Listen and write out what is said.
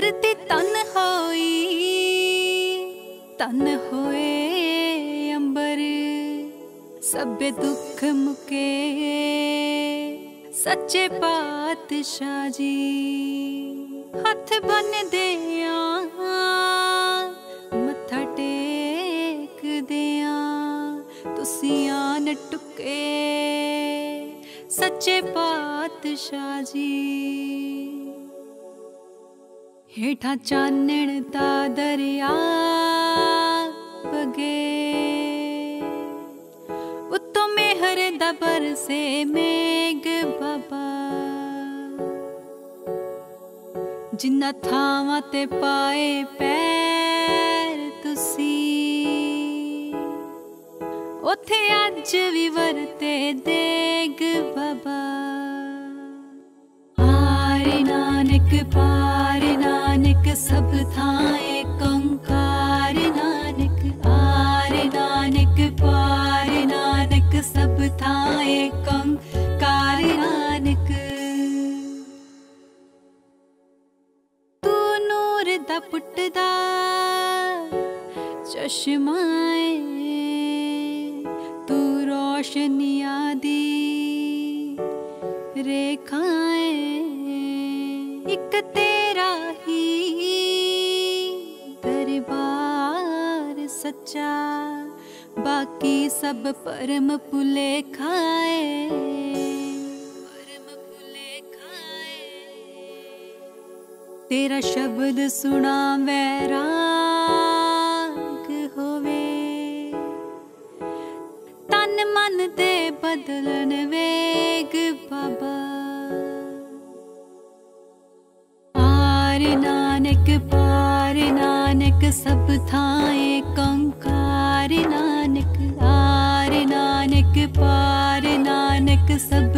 धरती तन होए अंबर, सबे दुख मुके सच्चे पातशाह जी। हथ बन दिया मत्था टेक दिया, तुसी आन टुके सच्चे पातशाह जी। हेठा चानण दा दरिया बगे, उत्तों मेहर दा बरसे मेघ बाबा। जिन्ना थावां ते पाए पैर तुसी, ओथे अज भी वरते देग बाबा। आरे नानक पार नानक सब थाए कंकार नानक। आरे नानक पार नानक सब थाए कंकार नानक। तू नूर दा पुटदा चश्माए, तू रोशनिया दी रेखाएं। एक तेरा ही दरबार सच्चा, बाकी सब परम भुलेखाए। तेरा शब्द सुना वैराग होवे, तन मन दे बदलन वेग बाबा। आरे नानक पार नानक सब थाए कंकार नानक। आरे नानक पार नानक सब